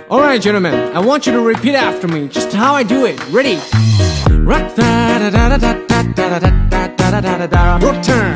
Alright, gentlemen, I want you to repeat after me, just how I do it. Ready? Your turn.